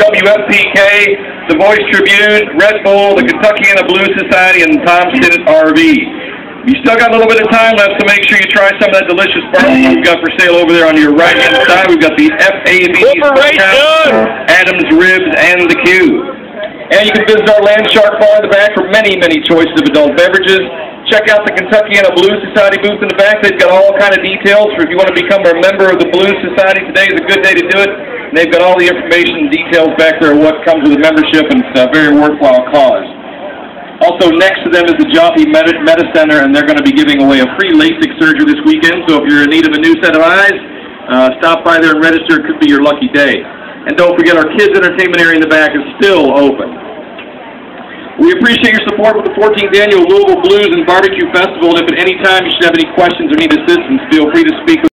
WFPK, the Voice Tribune, Red Bull, the Kentuckiana Blues Society, and Tom Stinnett RV. You still got a little bit of time left, so make sure you try some of that delicious barbecue we've got for sale over there on your right-hand side. We've got the FAB, Adams Ribs, and the Q. And you can visit our Land Shark Bar in the back for many, many choices of adult beverages. Check out the Kentuckiana Blues Society booth in the back. They've got all kind of details for if you want to become a member of the Blues Society. Today is a good day to do it. And they've got all the information and details back there of what comes with a membership, and it's a very worthwhile cause. Also, next to them is the Joffy Medi-Center, and they're going to be giving away a free LASIK surgery this weekend. So if you're in need of a new set of eyes, stop by there and register. It could be your lucky day. And don't forget, our kids' entertainment area in the back is still open. We appreciate your support with the 14th Annual Louisville Blues and Barbecue Festival, and if at any time you should have any questions or need assistance, feel free to speak with